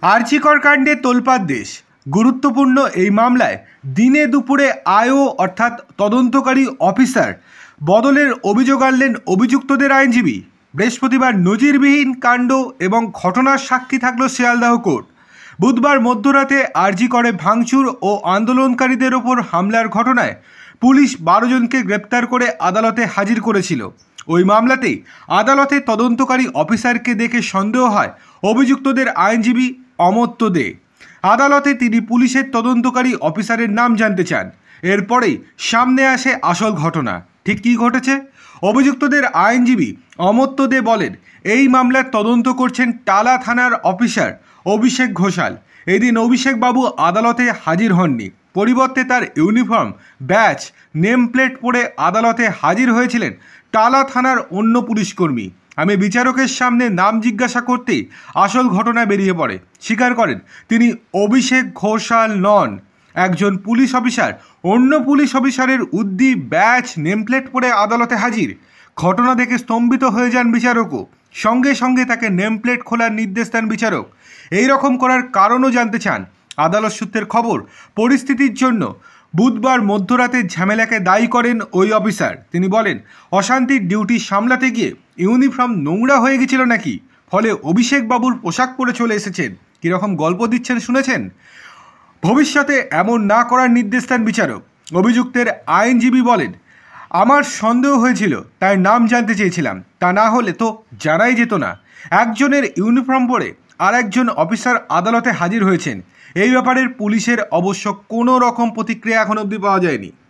আরজিকর কাণ্ডে তোলপাড় দেশ। গুরুত্বপূর্ণ এই মামলায় দিনে দুপুরে আইও অর্থাৎ তদন্তকারী অফিসার বদলের অভিযোগ আনলেন অভিযুক্তদের আইনজীবী। বৃহস্পতিবার নজিরবিহীন কাণ্ড এবং ঘটনার সাক্ষী থাকল শিয়ালদহ কোর্ট। বুধবার মধ্যরাতে আরজিকরে ভাঙচুর ও আন্দোলনকারীদের ওপর হামলার ঘটনায় পুলিশ 12 জনকে গ্রেপ্তার করে আদালতে হাজির করেছিল। ওই মামলাতেই আদালতে তদন্তকারী অফিসারকে দেখে সন্দেহ হয় অভিযুক্তদের আইনজীবী অমর্ত্য দে। আদালতে তিনি পুলিশের তদন্তকারী অফিসারের নাম জানতে চান। এরপরেই সামনে আসে আসল ঘটনা। ঠিক কী ঘটেছে? অভিযুক্তদের আইনজীবী অমর্ত্য দে বলেন, এই মামলার তদন্ত করছেন টালা থানার অফিসার অভিষেক ঘোষাল। এদিন অভিষেক বাবু আদালতে হাজির হননি। পরিবর্তে তার ইউনিফর্ম, ব্যাচ, নেম প্লেট পরে আদালতে হাজির হয়েছিলেন টালা থানার অন্য পুলিশকর্মী। আমি বিচারকের সামনে নাম জিজ্ঞাসা করতেই আসল ঘটনা বেরিয়ে পড়ে। স্বীকার করেন তিনি অভিষেক ঘোষাল নন। একজন পুলিশ অফিসার অন্য পুলিশ অফিসারের উদ্দি, ব্যাচ, নেমপ্লেট পরে আদালতে হাজির। ঘটনা দেখে স্তম্ভিত হয়ে যান বিচারকও। সঙ্গে সঙ্গে তাকে নেমপ্লেট খোলার নির্দেশ দেন বিচারক। এই রকম করার কারণও জানতে চান। আদালত সূত্রের খবর, পরিস্থিতির জন্য বুধবার মধ্যরাতে ঝামেলাকে দায়ী করেন ওই অফিসার। তিনি বলেন, অশান্তির ডিউটি সামলাতে গিয়ে ইউনিফর্ম নোংরা হয়ে গেছিল নাকি, ফলে অভিষেক বাবুর পোশাক পরে চলে এসেছেন। কীরকম গল্প দিচ্ছেন শুনেছেন? ভবিষ্যতে এমন না করার নির্দেশ দেন বিচারক। অভিযুক্তের আইনজীবী বলেন, আমার সন্দেহ হয়েছিল, তাই নাম জানতে চেয়েছিলাম, তা না হলে তো জানাই যেত না। একজনের ইউনিফর্ম পরে আর একজন অফিসার আদালতে হাজির হয়েছেন। এই ব্যাপারে পুলিশের অবশ্য কোনো রকম প্রতিক্রিয়া এখন অবধি পাওয়া যায়নি।